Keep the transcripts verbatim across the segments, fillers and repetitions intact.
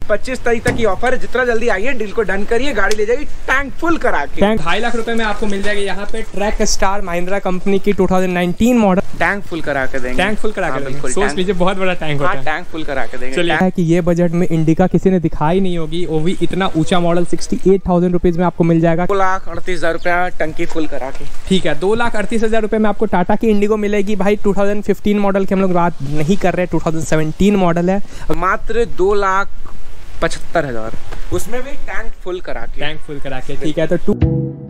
पच्चीस तारीख तक की ऑफर है, जितना जल्दी आइए डील को डन करिए, गाड़ी ले जाएगी टैंक फुल करा के। ढाई लाख रुपए में आपको मिल जाएगी यहाँ पे ट्रैक स्टार महिंद्रा कंपनी की two thousand nineteen model. Tank full करा के देंगे। टैंक फुल करा के देंगे। सोच लीजिए बहुत बड़ा टैंक होता है। टैंक फुल करा के देंगे। चलिए है कि ये बजट में इंडिका किसी ने दिखाई नहीं होगी, वो भी इतना ऊंचा model sixty eight thousand rupees में आपको मिल जाएगा। दो लाख अड़तीस हजार रुपया टंकी फुल करा के। ठीक है, दो लाख अड़तीस हजार रुपए में आपको टाटा की इंडिगो मिलेगी। भाई टू थाउजेंड फिफ्टीन मॉडल की हम लोग बात नहीं कर रहे, टू थाउजेंड सेवेंटीन मॉडल है, मात्र दो लाख पचहत्तर हजार, उसमें भी टैंक फुल करा के। टैंक फुल करा के ठीक है। तो टू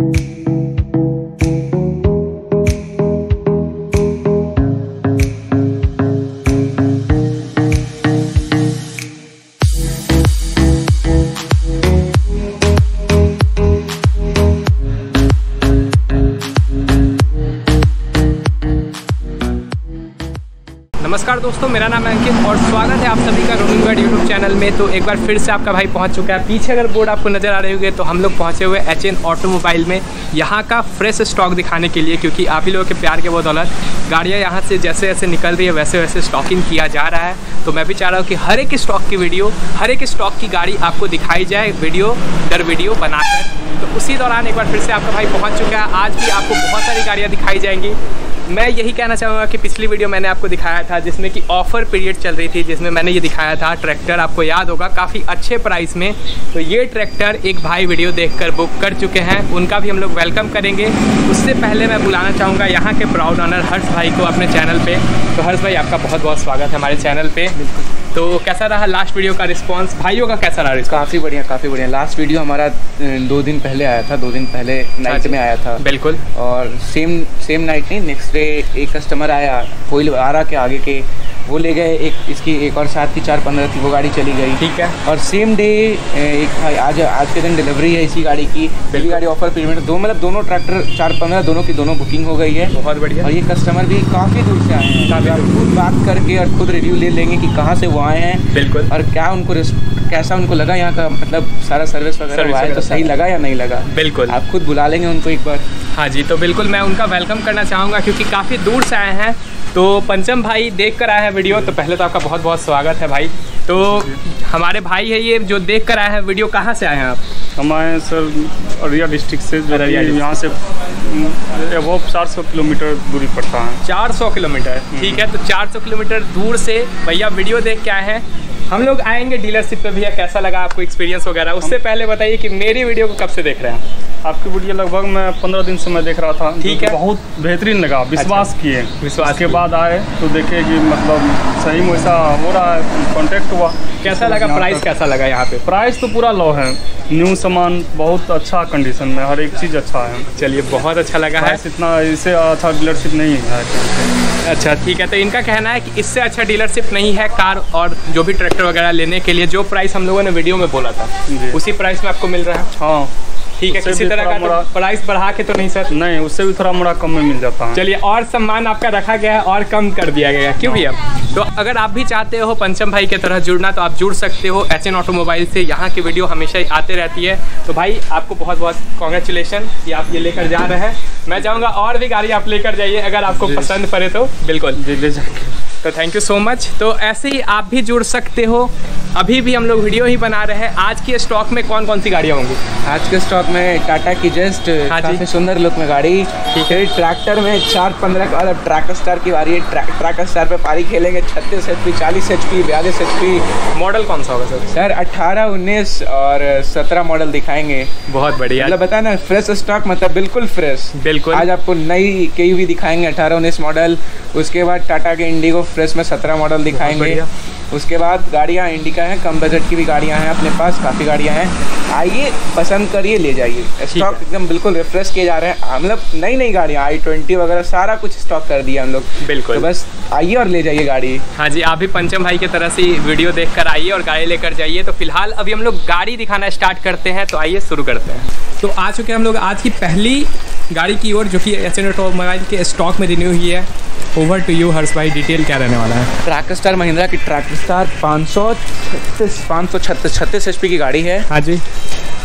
नमस्कार दोस्तों, मेरा नाम है अंकित और स्वागत है आप सभी का रोमिंग वर्ल्ड यूट्यूब चैनल में। तो एक बार फिर से आपका भाई पहुंच चुका है। पीछे अगर बोर्ड आपको नज़र आ रहे होंगे तो हम लोग पहुंचे हुए एच एन ऑटोमोबाइल में, यहाँ का फ्रेश स्टॉक दिखाने के लिए, क्योंकि आप ही लोगों के प्यार के बदौलत गाड़ियाँ यहाँ से जैसे जैसे निकल रही है वैसे वैसे स्टॉकिंग किया जा रहा है। तो मैं भी चाह रहा हूँ कि हर एक स्टॉक की वीडियो, हर एक स्टॉक की गाड़ी आपको दिखाई जाए वीडियो दर वीडियो बनाकर। तो उसी दौरान एक बार फिर से आपका भाई पहुँच चुका है। आज भी आपको बहुत सारी गाड़ियाँ दिखाई जाएंगी। मैं यही कहना चाहूँगा कि पिछली वीडियो मैंने आपको दिखाया था जिसमें कि ऑफ़र पीरियड चल रही थी, जिसमें मैंने ये दिखाया था ट्रैक्टर, आपको याद होगा, काफ़ी अच्छे प्राइस में। तो ये ट्रैक्टर एक भाई वीडियो देखकर बुक कर चुके हैं, उनका भी हम लोग वेलकम करेंगे। उससे पहले मैं बुलाना चाहूँगा यहाँ के प्राउड ऑनर हर्ष भाई को अपने चैनल पर। तो हर्ष भाई आपका बहुत बहुत स्वागत है हमारे चैनल पर। तो कैसा रहा लास्ट वीडियो का रिस्पांस, भाइयों का कैसा रहा? काफ़ी बढ़िया, काफ़ी बढ़िया। लास्ट वीडियो हमारा दो दिन पहले आया था, दो दिन पहले नाइट में आया था। बिल्कुल। और सेम सेम नाइट नहीं, नेक्स्ट डे एक कस्टमर आया कोई आ रहा के आगे के, वो ले गए एक इसकी एक और सात की चार पंद्रह थी, वो गाड़ी चली गई। ठीक है। और सेम डे एक आज आज के दिन डिलीवरी है इसी गाड़ी की। पहली गाड़ी ऑफर पीरियड, दो मतलब दोनों ट्रैक्टर चार पंद्रह दोनों की दोनों बुकिंग हो गई है। बहुत बढ़िया। और ये कस्टमर भी काफ़ी दूर से आए हैं, खुद बात करके और खुद रिव्यू ले लेंगे कि कहाँ से वो आए हैं। बिल्कुल। और क्या उनको कैसा उनको लगा यहाँ का, मतलब सारा सर्विस वगैरह आए तो सही लगा या नहीं लगा। बिल्कुल। आप खुद बुला लेंगे उनको एक बार। हाँ जी, तो बिल्कुल मैं उनका वेलकम करना चाहूँगा क्योंकि काफ़ी दूर से आए हैं। तो पंचम भाई देख कर आए हैं वीडियो, तो पहले तो आपका बहुत बहुत स्वागत है भाई। तो हमारे भाई है ये जो देख कर आए हैं वीडियो, कहाँ से आए हैं आप? हम आए हैं सर अररिया डिस्ट्रिक्ट से, यहाँ से वो चार सौ किलोमीटर दूरी पड़ता है। चार सौ किलोमीटर, ठीक है। तो चार सौ किलोमीटर दूर से भैया वीडियो देख के आए हैं। हम लोग आएंगे डीलरशिप पे। भैया कैसा लगा आपको एक्सपीरियंस वगैरह? उससे पहले बताइए कि मेरी वीडियो को कब से देख रहे हैं? आपकी वीडियो लगभग मैं पंद्रह दिन से मैं देख रहा था। ठीक है। बहुत बेहतरीन लगा, विश्वास अच्छा। किए, विश्वास के बाद आए तो देखे कि मतलब सही में वैसा हो रहा है, कॉन्टेक्ट हुआ। कैसा लगा? प्राइस कैसा लगा यहाँ पे? प्राइस तो पूरा लो है, न्यू सामान बहुत अच्छा कंडीशन में, हर एक चीज़ अच्छा है। चलिए बहुत अच्छा लगा है। इतना इससे अच्छा डीलरशिप नहीं है। अच्छा ठीक है। तो इनका कहना है कि इससे अच्छा डीलरशिप नहीं है कार और जो भी ट्रैक्टर वगैरह लेने के लिए जो प्राइस हम लोगों ने वीडियो में बोला था उसी प्राइस में आपको मिल रहा है। हाँ ठीक है। किसी तरह का तो प्राइस बढ़ा के तो नहीं सर? नहीं, उससे भी थोड़ा मोड़ा कम में मिल जाता है। चलिए, और सम्मान आपका रखा गया है और कम कर दिया गया है, क्यों भैया? तो अगर आप भी चाहते हो पंचम भाई की तरह जुड़ना तो आप जुड़ सकते हो एच एन ऑटोमोबाइल से। यहाँ की वीडियो हमेशा ही आते रहती है। तो भाई आपको बहुत बहुत कॉन्ग्रेचुलेशन कि आप ये लेकर जा रहे हैं। मैं चाहूँगा और भी गाड़ी आप लेकर जाइए अगर आपको पसंद पड़े तो। बिल्कुल ले जाएंगे। तो थैंक यू सो मच। तो ऐसे ही आप भी जुड़ सकते हो। अभी भी हम लोग वीडियो ही बना रहे हैं। आज के स्टॉक में कौन कौन सी गाड़ियाँ होंगी? आज के स्टॉक में टाटा की जस्ट काफ़ी सुंदर लुक में गाड़ी। ठीक है। ट्रैक्टर में चार पंद्रह का मतलब ट्रैक स्टार की बारी है। ट्रैक स्टार पे पारी खेलेंगे छत्तीस एच पी, चालीस एच पी, बयालीस एच पी। मॉडल कौन सा होगा सर? सर अट्ठारह, उन्नीस और सत्रह मॉडल दिखाएंगे। बहुत बढ़िया। मतलब बता ना, फ्रेश स्टॉक, मतलब बिल्कुल फ्रेश। बिल्कुल। आज आपको नई के भी दिखाएंगे अठारह उन्नीस मॉडल। उसके बाद टाटा के इंडिगो फ्रेश में सत्रह मॉडल दिखाएंगे। उसके बाद गाड़ियाँ इंडिका हैं, कम बजट की भी गाड़ियाँ हैं अपने पास, काफ़ी गाड़ियाँ हैं। आइए पसंद करिए, ले जाइए। स्टॉक एकदम बिल्कुल रिफ्रेश किए जा रहे हैं, मतलब नई नई गाड़ियाँ आई ट्वेंटी वगैरह सारा कुछ स्टॉक कर दिया हम लोग। बिल्कुल। तो बस आइए और ले जाइए गाड़ी। हाँ जी, आप भी पंचम भाई की तरह से वीडियो देख कर आइए और गाड़ी लेकर जाइए। तो फिलहाल अभी हम लोग गाड़ी दिखाना स्टार्ट करते हैं, तो आइए शुरू करते हैं। तो आ चुके हैं हम लोग आज की पहली गाड़ी की ओर, जो कि एच एन ऑटोमोबाइल के स्टॉक में रिन्यू हुई है। ओवर टू यू हर्ष भाई, डिटेल क्या रहने वाला है? ट्रैक स्टार महिंद्रा की ट्रैक स्टार पाँच सौ छत्तीस पाँच सौ छत्तीस छत्तीस एच पी की गाड़ी है। हाँ जी।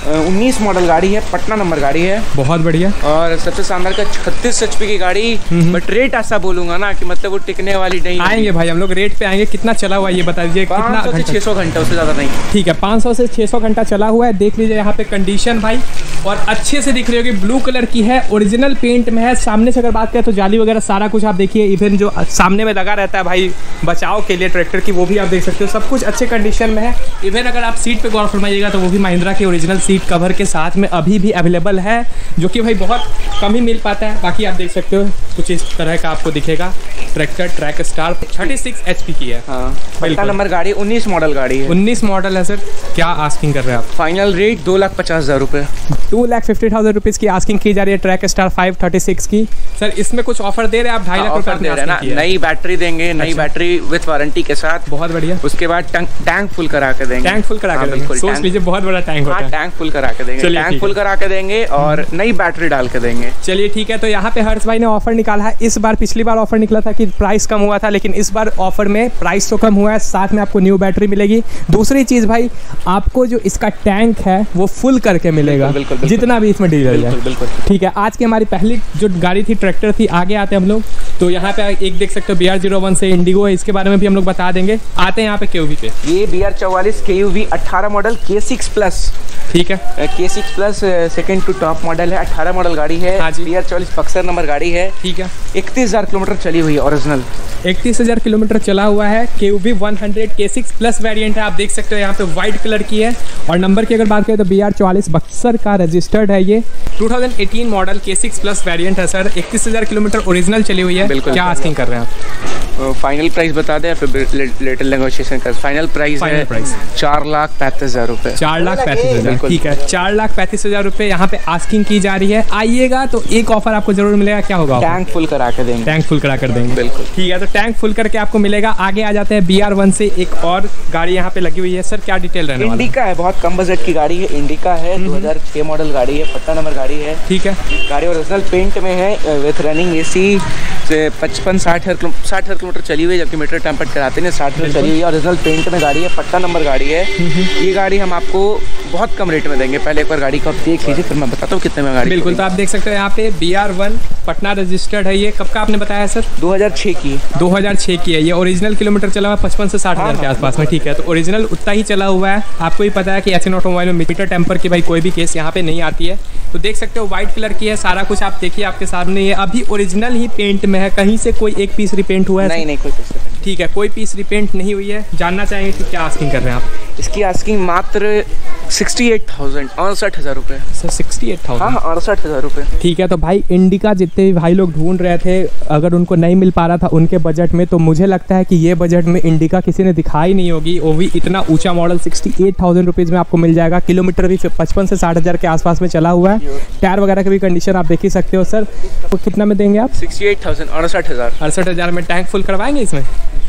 उन्नीस मॉडल गाड़ी है, पटना नंबर गाड़ी है। बहुत बढ़िया। और सबसे शानदार का छत्तीस एच पी की गाड़ी, बट रेट ऐसा बोलूंगा ना कि मतलब वो टिकने वाली नहीं। आएंगे भाई हम लोग रेट पे आएंगे। कितना चला हुआ है ये बता दीजिए। कितना? छह सौ घंटा, उससे ज़्यादा नहीं। ठीक है, पाँच सौ से छह सौ घंटा चला हुआ है। देख लीजिए यहाँ पे कंडीशन भाई, और अच्छे से दिख रही होगी, ब्लू कलर की है, ओरिजिनल पेंट में है। सामने से अगर बात करें तो जाली वगैरह सारा कुछ आप देखिए, इवन जो सामने में लगा रहता है भाई बचाव के लिए ट्रैक्टर की, वो भी आप देख सकते हो। सब कुछ अच्छे कंडीशन में है। इवन अगर आप सीट पे गौर फरमाइएगा तो वो भी महिंद्रा के ओरिजिनल सीट कवर के साथ में अभी भी अवेलेबल है, जो कि भाई बहुत कम ही मिल पाता है। बाकी आप देख सकते हो कुछ इस तरह का आपको दिखेगा। ट्रैक्टर ट्रैक स्टार छत्तीस एचपी की है। हाँ, पटना नंबर गाड़ी, उन्नीस मॉडल गाड़ी है। उन्नीस मॉडल है सर। क्या आस्किंग कर रहे हैं आप? फाइनल रेट दो लाख पचास हज़ार रुपये two lakh fifty thousand rupees की आस्किंग की जा रही है track star five thirty six की। सर इसमें कुछ ऑफर दे रहे हैं आप? ढाई लाख रुपये दे रहे हैं ना। नई बैटरी देंगे, नई बैटरी विथ वारंटी के साथ। बहुत बढ़िया। उसके बाद टैंक फुल करा के देंगे। टैंक फुल करा के देंगे। सोच लीजिए बहुत बड़ा टैंक होता है। टैंक फुल करा के देंगे, टैंक फुल करा के देंगे और नई बैटरी डाल के देंगे। चलिए ठीक है। तो यहाँ पे हर्ष भाई ने ऑफर निकाला है इस बार। पिछली बार ऑफर निकला था कि प्राइस कम हुआ था, लेकिन इस बार ऑफर में प्राइस तो कम हुआ है, साथ में आपको न्यू बैटरी मिलेगी। दूसरी चीज़ भाई, आपको जो इसका टैंक है वो फुल करके मिलेगा, बिल्कुल, बिल्कुल, जितना भी इसमें डीजल है। बिल्कुल ठीक है। आज की हमारी पहली जो गाड़ी थी ट्रैक्टर थी। आगे आते हैं हम लोग, तो यहाँ पे एक देख सकते हो बी आर जीरो वन से इंडिगो है, इसके बारे में भी हम लोग बता देंगे। आते हैं यहाँ पे केयूवी पे। ये बी आर चौवालीस के यू वी अट्ठारह मॉडल के सिक्स प्लस। ठीक है, K six plus second to top model है, अट्ठारह मॉडल गाड़ी है। हाँ जी। बी आर चौवालीस बक्सर नंबर गाड़ी है। ठीक है। इकतीस हज़ार किलोमीटर चली हुई है ओरिजिनल। इकतीस हज़ार किलोमीटर चला हुआ है। K U V one hundred K six plus variant है। आप देख सकते हो यहाँ पे व्हाइट कलर की है। और नंबर की अगर बात करें तो बी आर चौवालीस बक्सर का रजिस्टर्ड है। ये two thousand eighteen model K six plus variant है सर। इकतीस हज़ार किलोमीटर ओरिजिनल चली हुई है। बिल्कुल। क्या आस्किंग कर रहे हैं आप? फाइनल प्राइस बता दें, फिर लेटर नेगोशिएशन कर। फाइनल प्राइस है प्राइस चार लाख पैंतीस हज़ार रुपये। चार लाख पैंतीस हज़ार ठीक है। चार लाख पैंतीस हज़ार रुपये यहाँ पे आस्किंग की जा रही है। आइएगा तो एक ऑफर आपको जरूर मिलेगा। क्या होगा? टैंक फुल करा के देंगे। टैंक फुल करा कर देंगे। बिल्कुल ठीक है। तो टैंक फुल करके आपको मिलेगा। आगे आ जाते हैं बी आर वन से एक और गाड़ी यहाँ पे लगी हुई है। सर क्या डिटेल रहने वाला है? इंडिका है, बहुत कम बजट की गाड़ी है। इंडिका है, दो हज़ार छह मॉडल गाड़ी है, पटना नंबर गाड़ी है। ठीक है। गाड़ी ओरिजिनल पेंट में है, विथ रनिंग एसी से पचपन साठ हज़ार साठ हज़ार किलोमीटर चली हुई है, जबकि मीटर टेम्पर कराते हैं साठ हज़ार चली हुई है। ओरिजिनल पेंट में गाड़ी है, पटना नंबर गाड़ी है। ये गाड़ी हम आपको बहुत कम रेट में देंगे। पहले एक बार गाड़ी को आप देख लीजिए, फिर मैं बताता हूँ कितने में गाड़ी। बिल्कुल। तो आप देख सकते हो यहाँ पे B R one Patna registered है। ये कब का आपने बताया सर? दो हज़ार छह की। दो हज़ार छह की है। ये ओरिजिनल किलोमीटर चला हुआ पचपन से साठ हज़ार के आसपास में। ठीक है। तो ओरिजिनल उतना ही चला हुआ है। आपको ही पता है कि एच एन ऑटोमोबाइल में मीटर टेम्पर की भाई कोई भी केस यहाँ पे नहीं आती है। तो देख सकते हो व्हाइट कलर की है। सारा कुछ आप देखिए आपके सामने। ये अभी ओरिजिनल ही पेंट में है, कहीं से कोई एक पीस रिपेंट हुआ है? नहीं नहीं, कोई पीस रिपेंट। ठीक है, कोई पीस रिपेंट नहीं हुई है। जानना चाहेंगे कि क्या आस्किंग कर रहे हैं आप? इसकी आस्किंग मात्र सिक्सटी एट थाउजेंड अड़सठ हज़ार रुपये। सर सिक्सटी एट थाउजेंड हाँ, अड़सठ हज़ार रुपये। ठीक है। तो भाई इंडिका जितने भी भाई लोग ढूंढ रहे थे, अगर उनको नहीं मिल पा रहा था उनके बजट में, तो मुझे लगता है कि ये बजट में इंडिका किसी ने दिखाई नहीं होगी। वो भी इतना ऊंचा model sixty eight thousand rupees में आपको मिल जाएगा। किलोमीटर भी पचपन से साठ हज़ार के आसपास में चला हुआ है। टायर वगैरह की भी कंडीशन आप देख ही सकते हो सर। तो कितना में देंगे आप? सिक्सटी एट थाउजेंड अड़सठ हज़ार अड़सठ हज़ार में टैंक फुल करवाएंगे इसमें?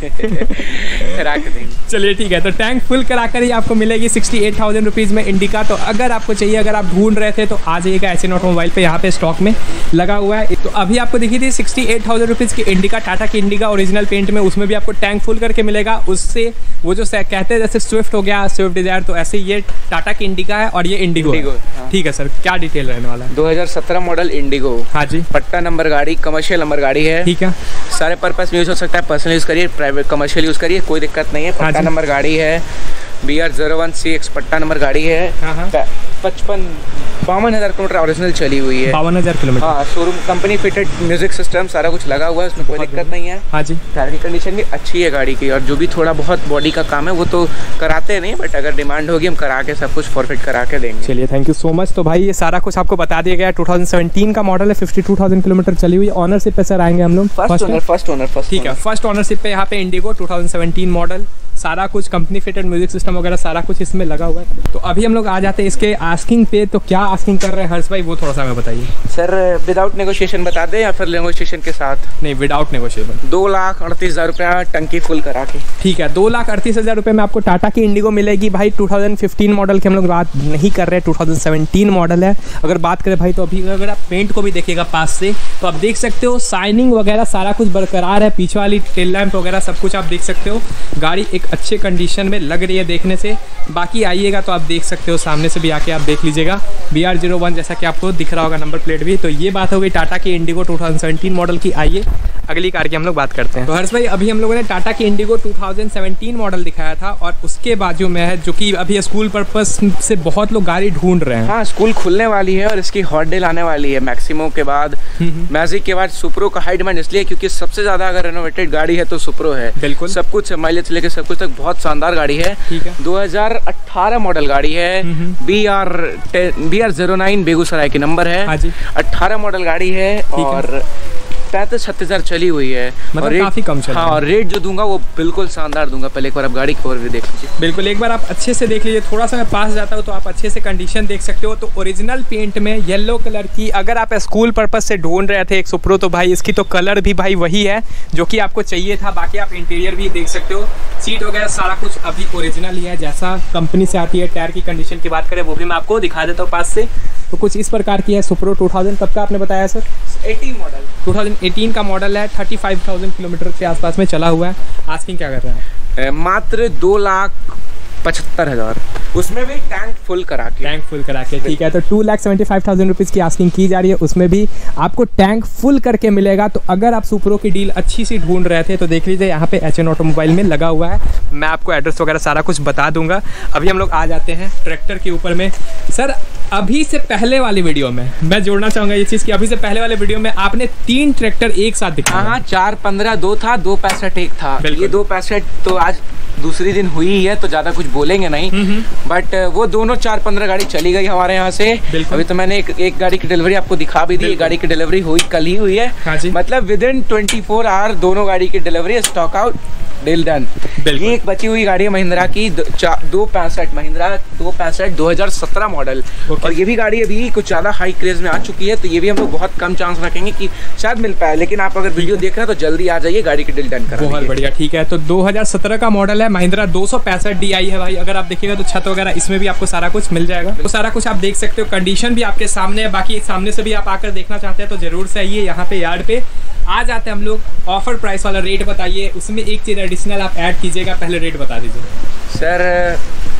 करा के देंगे। चलिए ठीक है। तो टैंक फुल करा कर ही आपको मिलेगी सिक्सटी एट थाउजेंड रुपीज़ में इंडिका। तो अगर आपको चाहिए, अगर आप ढूंढ रहे थे, तो आ जाइएगा एच एन ऑटोमोबाइल पे, यहाँ पे स्टॉक में लगा हुआ है। तो अभी आपको दिखी थी सिक्सटी एट थाउजेंड रुपीज़ की इंडिका, टाटा की इंडिका ओरिजिनल पेंट में। उसमें भी आपको टैंक फुल करके मिलेगा। उससे वो जो कहते हैं जैसे स्विफ्ट हो गया, स्विफ्ट डिजायर, तो ऐसे ये टाटा की इंडिका है और ये इंडिगो है। हाँ। ठीक है सर, क्या डिटेल रहने वाला है? दो हज़ार सत्रह मॉडल इंडिगो। हाँ जी। पट्टा नंबर गाड़ी, कमर्शियल नंबर गाड़ी है। ठीक है। सारे पर्पस में यूज हो सकता है। पर्सनल यूज करिए, प्राइवेट कमर्शियल यूज करिए, कोई दिक्कत नहीं है। पट्टा नंबर गाड़ी है। B R zero one C X पट्टा नंबर गाड़ी है। पचपन बावन हज़ार किलोमीटर ओरिजिनल चली हुई है। बावन हज़ार किलोमीटर हाँ, showroom company fitted music system सारा कुछ लगा हुआ है, उसमें कोई दिक्कत नहीं है। हाँ जी। टायर की कंडीशन भी अच्छी है गाड़ी की। और जो भी थोड़ा बहुत बॉडी का काम है वो तो कराते नहीं, बट अगर डिमांड होगी हम करा के सब कुछ फॉरफिट करा के देंगे। चलिए, थैंक यू सो मच। तो भाई ये सारा कुछ आपको बता दिया गया। टू थाउजेंड सेवेंटीन का मॉडल है, फिफ्टी टू थाउजेंड किलोमीटर चली हुई। ऑनरशिप पे सर आएंगे हम लोग? First owner first owner first ठीक है। फर्स्ट ओनरशिप पे यहाँ पे Indigo two thousand seventeen model, सारा कुछ कंपनी फिटेड म्यूजिक सिस्टम वगैरह सारा कुछ इसमें लगा हुआ है। तो अभी हम लोग आ जाते हैं इसके आस्किंग पे। तो क्या आस्किंग कर रहे हैं हर्ष भाई, वो थोड़ा सा हमें बताइए। सर विदाउट नेगोशिएशन बता दें या फिर नेगोशिएशन के साथ? नहीं, विदाउट नेगोशिएशन। दो लाख अड़तीस हज़ार रुपया टंकी फुल करा के। ठीक है। दो लाख अड़तीस हज़ार रुपये में आपको टाटा की इंडिगो मिलेगी। भाई टू थाउजेंड फिफ्टीन मॉडल की हम लोग बात नहीं कर रहे हैं, टू थाउजेंड सेवेंटीन मॉडल है। अगर बात करें भाई, तो अभी अगर आप पेंट को भी देखिएगा पास से, तो आप देख सकते हो शाइनिंग वगैरह सारा कुछ बरकरार है। पीछे वाली टेल लैंप वगैरह सब कुछ आप देख सकते हो। गाड़ी एक एक अच्छे कंडीशन में लग रही है देखने से। बाकी आइएगा तो आप देख सकते हो, सामने से भी आके आप देख लीजिएगा। बी आर जीरो वन जैसा कि आपको दिख रहा होगा नंबर प्लेट भी। तो ये बात हो गई टाटा की Indigo two thousand seventeen model की। आइए अगली कार की हम लोग बात करते हैं। तो हर्ष भाई, अभी हम लोगों ने टाटा की Indigo two thousand seventeen model दिखाया था और उसके बाजू में है जो कि अभी स्कूल पर्पस से बहुत लोग गाड़ी ढूंढ रहे हैं। हाँ, स्कूल खुलने वाली है और इसकी हॉट डे आने वाली है। मैक्सिमो के बाद, मैजिक के बाद सुप्रो का हाई डिमांड इसलिए क्योंकि सबसे ज्यादा अगर रेनोवेटेड गाड़ी है तो सुप्रो है। बिल्कुल, सब कुछ माइलेज लेके सब कुछ तक बहुत शानदार गाड़ी है। ठीक है, दो हज़ार अठारह मॉडल गाड़ी है। B R B R zero nine Begusarai की नंबर है। हाँ जी, अठारह मॉडल गाड़ी है और पैंतीस छत्तीस हजार चली हुई है। मतलब और काफी कम चल रहा है। हाँ, और रेट जो दूंगा वो बिल्कुल शानदार दूंगा। पहले एक बार आप गाड़ी की ओवरव्यू देख लीजिए। बिल्कुल, एक बार आप अच्छे से देख लीजिए। थोड़ा सा मैं पास जाता हूँ तो आप अच्छे से कंडीशन देख सकते हो। तो ओरिजिनल पेंट में येलो कलर की, अगर आप स्कूल पर्पस से ढूंढ रहे थे एक सुप्रो, तो भाई इसकी तो कलर भी भाई वही है जो कि आपको चाहिए था। बाकी आप इंटीरियर भी देख सकते हो, सीट वगैरह सारा कुछ अभी ओरिजिनल ही है जैसा कंपनी से आती है। टायर की कंडीशन की बात करें वो भी मैं आपको दिखा देता हूँ पास से। तो कुछ इस प्रकार की है। सुप्रो टू थाउजेंड कब का आपने बताया sir? Eighteen model, two thousand eighteen का मॉडल है। थर्टी फाइव थाउजेंड किलोमीटर के आसपास में चला हुआ है। आस्किंग क्या कर रहा है? मात्र दो लाख पचहत्तर हजार, उसमें भी टैंक फुल करा के। टैंक फुल करा के, ठीक है। तो two lakh seventy five thousand rupees की आस्किंग की जा रही है, उसमें भी आपको टैंक फुल करके मिलेगा। तो अगर आप सुप्रो की डील अच्छी सी ढूंढ रहे थे तो देख लीजिए, यहाँ पे एच एन ऑटोमोबाइल में लगा हुआ है। मैं आपको एड्रेस वगैरह सारा कुछ बता दूंगा। अभी हम लोग आ जाते हैं ट्रैक्टर के ऊपर में। सर, अभी से पहले वाली वीडियो में मैं जोड़ना चाहूँगा ये चीज़ कि अभी से पहले वाले वीडियो में आपने तीन ट्रैक्टर एक साथ दिखाया। हाँ, चार पंद्रह दो था, दो पैंसठ एक था। ये दो पैंसठ तो आज दूसरी दिन हुई ही है तो ज़्यादा कुछ बोलेंगे नहीं, बट वो दोनों चार पंद्रह गाड़ी चली गई हमारे यहाँ से। अभी तो मैंने एक, एक गाड़ी की डिलीवरी आपको दिखा भी दी। गाड़ी की डिलीवरी हुई कल ही हुई है। हाँ जी, मतलब within twenty four hour दोनों गाड़ी की delivery, stock out, deal done. ये एक बची हुई गाड़ी है महिंद्रा की दो पैंसठ, महिंद्रा दो पैंसठ दो हजार सत्रह मॉडल। और ये भी गाड़ी अभी कुछ ज़्यादा हाई क्रेज में आ चुकी है, तो ये भी हम लोग बहुत कम चांस रखेंगे कि शायद मिल पाए। लेकिन आप अगर वीडियो देख रहे हैं तो जल्दी आ जाइए, गाड़ी की डील डन कर। बहुत बढ़िया, ठीक है। तो दो हज़ार सत्रह का मॉडल है, महिंद्रा दो सौ पैंसठ डी आई है भाई। अगर आप देखिएगा तो छत वगैरह इसमें भी आपको सारा कुछ मिल जाएगा। तो सारा कुछ आप देख सकते हो, कंडीशन भी आपके सामने है। बाकी सामने से भी आप आकर देखना चाहते हैं तो जरूर से आइए यहाँ पे यार्ड पे। आ जाते हैं हम लोग ऑफर प्राइस वाला रेट बताइए, उसमें एक चीज़ एडिशनल आप ऐड कीजिएगा। पहले रेट बता दीजिए सर।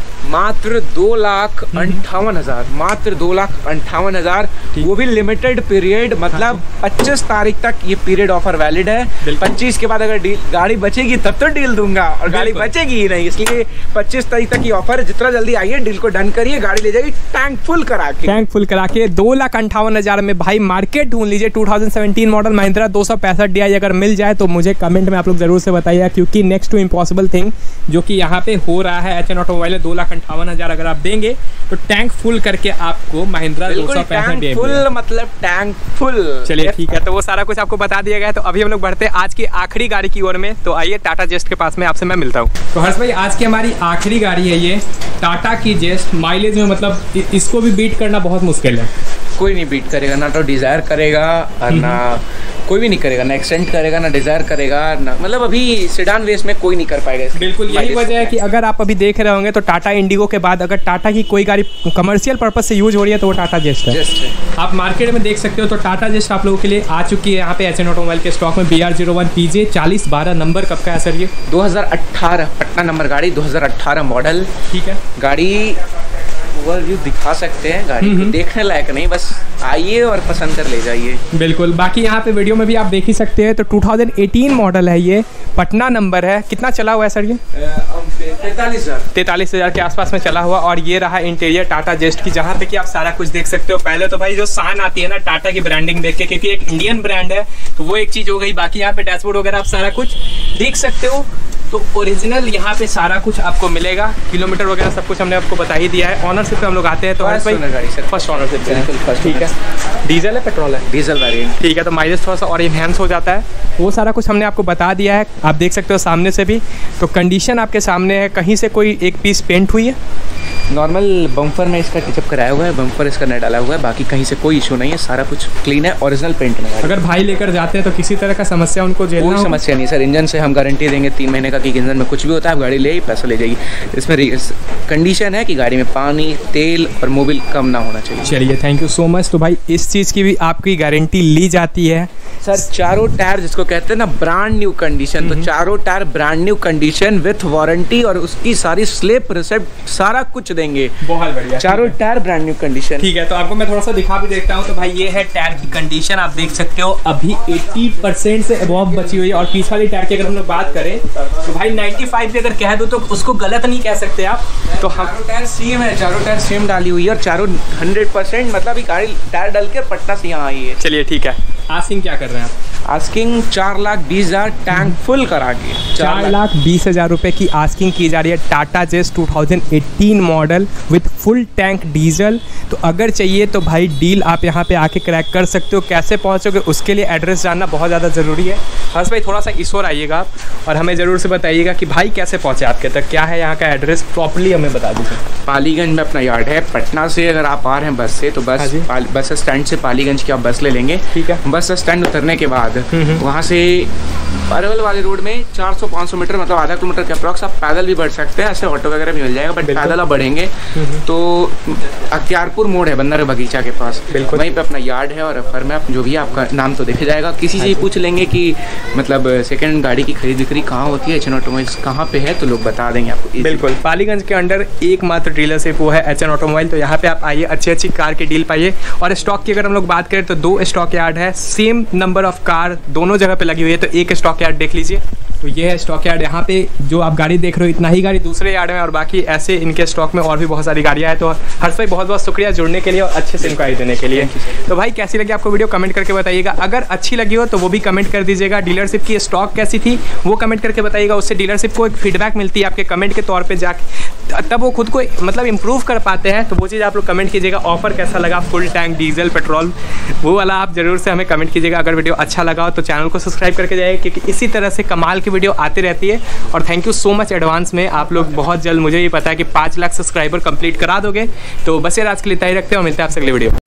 मात्र दो लाख अंठावन हजार, मात्र दो लाख अंठावन हजार, वो भी लिमिटेड पीरियड। मतलब पच्चीस तारीख तक ये पीरियड ऑफर वैलिड है। पच्चीस के बाद अगर डील गाड़ी बचेगी तब तो डील दूंगा, और गाड़ी बचेगी ही नहीं, इसलिए पच्चीस तारीख तक ये ऑफर है। जितना जल्दी आइए डील को डन करिए, गाड़ी ले जाएगी टैंक फुल करा के। टैंक फुल करा के दो लाख अंठावन हजार में भाई मार्केट ढूंढ लीजिए। Two thousand seventeen model Mahindra दो सौ पैंसठ डी आई अगर मिल जाए तो मुझे कमेंट में आप लोग जरूर से बताइए, क्योंकि नेक्स्ट टू इम्पॉसिबल थिंग जो कि यहाँ पे हो रहा है एच एन ऑटोमोबाइल, दो लाख अंठावन हजार अगर आप देंगे तो टैंक फुल करके आपको महिंद्रा दो सौ पैंसठ फुल, मतलब टैंक फुल। चलिए ठीक है, तो वो सारा कुछ आपको बता दिया गया है। तो अभी हम लोग बढ़ते हैं आज की आखिरी गाड़ी की ओर में। तो आइए टाटा जेस्ट के पास में आपसे मैं मिलता हूँ। तो हर्ष भाई, आज की हमारी आखिरी गाड़ी है ये टाटा की जेस्ट। माइलेज में मतलब इसको भी बीट करना बहुत मुश्किल है। कोई नहीं बीट करेगा, ना तो डिजायर करेगा और ना कोई भी नहीं करेगा, ना एक्सेंट करेगा, ना डिजायर करेगा, ना मतलब अभी सेडान वेस में कोई नहीं कर पाएगा। बिल्कुल, यही वजह है कि अगर आप अभी देख रहे होंगे तो टाटा इंडिगो के बाद अगर टाटा की कोई गाड़ी कमर्शियल पर्पस से यूज हो रही है तो वो टाटा जेस्ट है। जेस्ट है। आप मार्केट में देख सकते हो तो टाटा जेस्ट आप लोगों के लिए आ चुकी है यहाँ पे एच एन ऑटोमोबाइल के स्टॉक में। B R zero one P J चालीस बारह नंबर कब का है सर? ये दो हज़ार अठारह पटना नंबर गाड़ी, दो हज़ार अठारह मॉडल। ठीक है, गाड़ी ओवरव्यू दिखा सकते हैं। गाड़ी को देखने लायक नहीं, बस आइए और पसंद कर ले जाइए। बिल्कुल, बाकी यहाँ पे वीडियो में भी आप देख ही सकते हैं। तो टू थाउजेंड एटीन मॉडल है ये, पटना नंबर है। कितना चला हुआ है सर ये? तैतालीस हजार तैतालीस हजार के आसपास में चला हुआ। और ये रहा इंटीरियर टाटा जेस्ट की, जहाँ पे कि आप सारा कुछ देख सकते हो। पहले तो भाई जो शान आती है ना टाटा की ब्रांडिंग देख के, क्योंकि एक इंडियन ब्रांड है तो वो एक चीज़ हो गई। बाकी यहाँ पे डैशबोर्ड वगैरह आप सारा कुछ देख सकते हो। तो ओरिजिनल यहाँ पे सारा कुछ आपको मिलेगा। किलोमीटर वगैरह सब कुछ हमने आपको बता ही दिया है। ऑनरशिप पे हम लोग आते हैं तो फर्स्ट ओनर गाड़ी सर, फर्स्ट ऑनरशिप बिल्कुल फर्स्ट। ठीक है, डीजल है पेट्रोल है? Diesel variant. ठीक है, तो माइलेज थोड़ा सा और इनहेंस हो जाता है। वो सारा कुछ हमने आपको बता दिया है, आप देख सकते हो सामने से भी। तो कंडीशन आपके सामने है, कहीं से कोई एक पीस पेंट हुई है? नॉर्मल बम्पर में इसका टचअप कराया हुआ है, बम्पर इसका नया डाला हुआ है, बाकी कहीं से कोई इशू नहीं है, सारा कुछ क्लीन है, ओरिजिनल पेंट में। अगर भाई लेकर जाते हैं तो किसी तरह का समस्या उनको झेलना? कोई समस्या नहीं सर, इंजन से हम गारंटी देंगे तीन महीने का कि इंजन में कुछ भी होता है आप गाड़ी ले ही पैसा ले जाएगी। इसमें कंडीशन है कि गाड़ी में पानी, तेल और मोबिल कम ना होना चाहिए। चलिए थैंक यू सो मच। तो भाई इस चीज़ की भी आपकी गारंटी ली जाती है सर। चारों टायर जिसको कहते हैं ना ब्रांड न्यू कंडीशन, तो चारों tyre brand new condition with warranty और उसकी सारी स्लिप रिसिप्ट सारा कुछ देंगे। बहुत बढ़िया, चारों टायर ब्रांड न्यू कंडीशन। ठीक है, तो आपको मैं थोड़ा सा दिखा भी देखता हूँ। तो भाई ये है टायर की कंडीशन, आप देख सकते हो अभी अस्सी परसेंट से अबव बची हुई है। और पीछे वाली टायर की अगर हम लोग बात करें तो भाई पचानवे भी अगर कह दो तो उसको गलत नहीं कह सकते आप। तो हम टायर सेम है, चारों टायर सेम डाली हुई है और चारों हंड्रेड परसेंट मतलब गाड़ी टायर डाल के पटना से यहाँ आई है। चलिए ठीक है, आस्किंग क्या कर रहे हैं आप? आस्किंग चार लाख बीस हजार टैंक फुल करा के चार लाख बीस हजार रुपए की आस्किंग की जा रही है। Tata Zest two thousand eighteen model with full tank diesel. तो अगर चाहिए तो भाई डील आप यहाँ पे आके क्रैक कर सकते हो। कैसे पहुँचोगे उसके लिए एड्रेस जानना बहुत ज़्यादा ज़रूरी है। हर्ष भाई थोड़ा सा इस ओर आइएगा आप और हमें ज़रूर से बताइएगा कि भाई कैसे पहुँचे आपके तक, क्या है यहाँ का एड्रेस, प्रॉपर्ली हमें बता दीजिए। पालीगंज में अपना यार्ड है। पटना से अगर आप आ रहे हैं बस से तो बस बस स्टैंड से पालीगंज की आप बस ले लेंगे। ठीक है, बस स्टैंड उतरने के बाद वहाँ से अरवल वाले रोड में चार सौ पाँच सौ मीटर मतलब आधा किलोमीटर के अप्रॉक्स आप पैदल भी बढ़ सकते हैं, ऐसे ऑटो वगैरह भी मिल जाएगा, बट पैदल आप बढ़ेंगे तो अख्तियारपुर मोड़ है बंदर बगीचा के पास, बिल्कुल वहीं पे अपना यार्ड है। और अफर में आप जो भी आपका नाम तो देखा जाएगा। किसी से पूछ लेंगे कि मतलब सेकंड गाड़ी की खरीद बिक्री कहाँ होती है, एच एन ऑटोमोबाइल्स कहाँ पे है, तो लोग बता देंगे आपको। बिल्कुल, पालीगंज के अंडर एकमात्र डीलरशिप वो है एच एन ऑटोमोबाइल। तो यहाँ पे आप आइए, अच्छी अच्छी कार की डील पाइए। और स्टॉक की अगर हम लोग बात करें तो दो स्टॉक यार्ड है, सेम नंबर ऑफ कार दोनों जगह पे लगी हुई है। तो एक स्टॉक यार्ड देख लीजिए, तो ये है स्टॉक यार्ड। यहाँ पे जो आप गाड़ी देख रहे हो इतना ही गाड़ी दूसरे यार्ड में और बाकी ऐसे इनके स्टॉक में और भी बहुत सारी गाड़ियाँ हैं। तो हर्ष भाई बहुत बहुत शुक्रिया जुड़ने के लिए और अच्छे से इंक्वायरी देने के लिए। तो भाई कैसी लगी आपको वीडियो कमेंट करके बताइएगा। अगर अच्छी लगी हो तो वो भी कमेंट कर दीजिएगा। डीलरशिप की स्टॉक कैसी थी वो कमेंट करके बताइएगा। उससे डीलरशिप को एक फीडबैक मिलती है आपके कमेंट के तौर पर जाके, तब वो खुद को मतलब इंप्रूव कर पाते हैं। तो वो चीज़ आप लोग कमेंट कीजिएगा। ऑफर कैसा लगा, फुल टैंक डीजल पेट्रोल, वो वाला आप जरूर से हमें कमेंट कीजिएगा। अगर वीडियो अच्छा लगा हो तो चैनल को सब्सक्राइब करके जाइए, क्योंकि इसी तरह से कमाल की वीडियो आती रहती है। और thank you so much advance में, आप लोग बहुत जल्द, मुझे ये पता है कि पाँच लाख सब्सक्राइबर कंप्लीट करा दोगे। तो बस यार आज के लिए इतना ही रखते हैं और मिलते हैं आपसे अगली वीडियो।